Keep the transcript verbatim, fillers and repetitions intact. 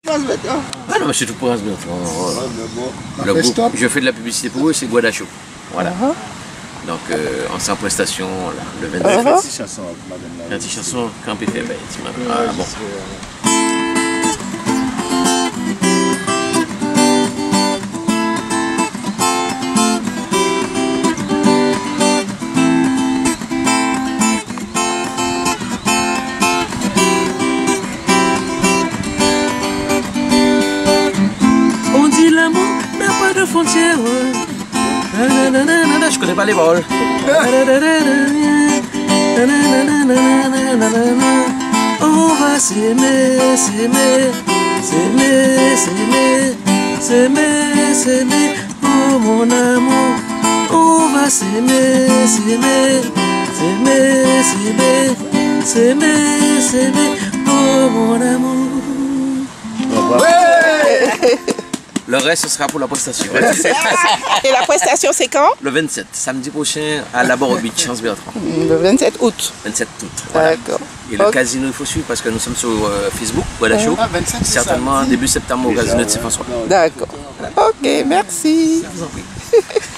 Ah non, mais c'est tout pour un Le groupe, je fais de la publicité pour eux, c'est Guadacho. Voilà. Uh -huh. Donc, euh, on s'en prestation là, le vingt-neuf. Uh -huh. vingt chansons, quand il fait ah, bon. Frontière, je connais pas les paroles. On va s'aimer, s'aimer, s'aimer, s'aimer, s'aimer, s'aimer, oh mon amour. On va s'aimer, s'aimer, s'aimer, s'aimer, s'aimer, s'aimer, oh mon amour. Le reste, ce sera pour la prestation. Et la prestation, c'est quand? Le vingt-sept, samedi prochain, à la Boro Beach, Chance Bertrand. Le vingt-sept août. vingt-sept août, voilà. D'accord. Et le okay. casino, il faut suivre parce que nous sommes sur euh, Facebook, Guadacho. Ah, certainement début septembre au casino de Saint-François. D'accord. Voilà. Ok, merci. Je vous en prie.